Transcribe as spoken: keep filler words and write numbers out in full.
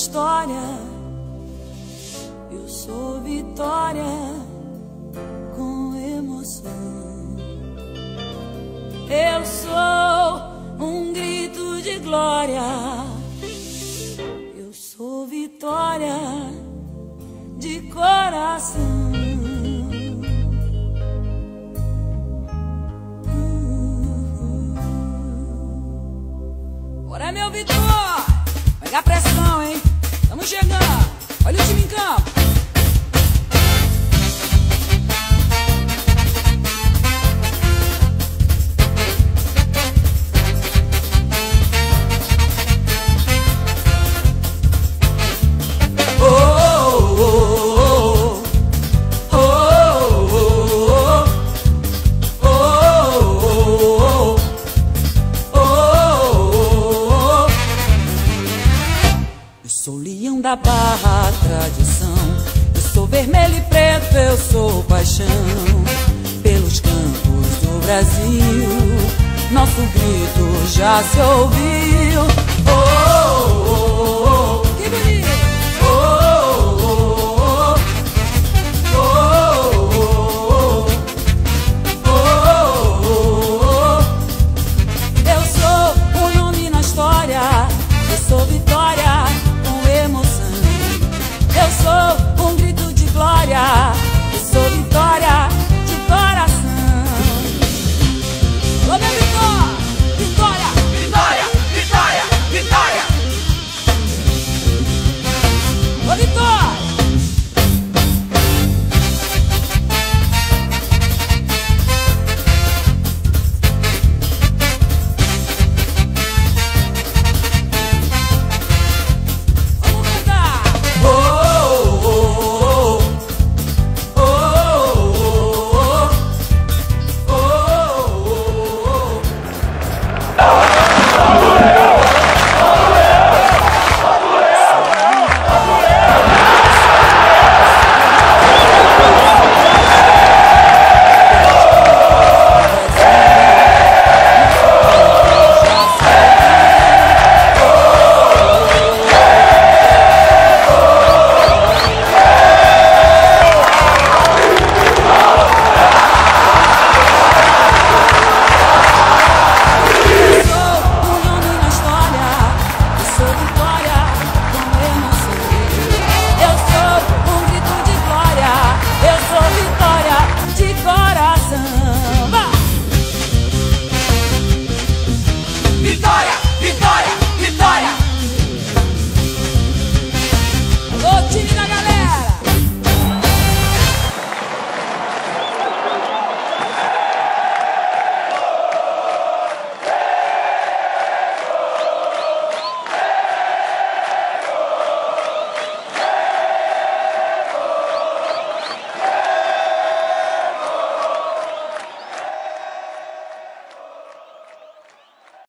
história. Eu sou vitória com emoção. Eu sou um grito de glória. Eu sou vitória de coração. Bora, meu Vitor! Pega a pressão, hein? Tamo chegando! Olha o time em campo! Da Barra, tradição. Eu sou vermelho e preto, eu sou paixão. Pelos campos do Brasil, nosso grito já se ouviu. Oh!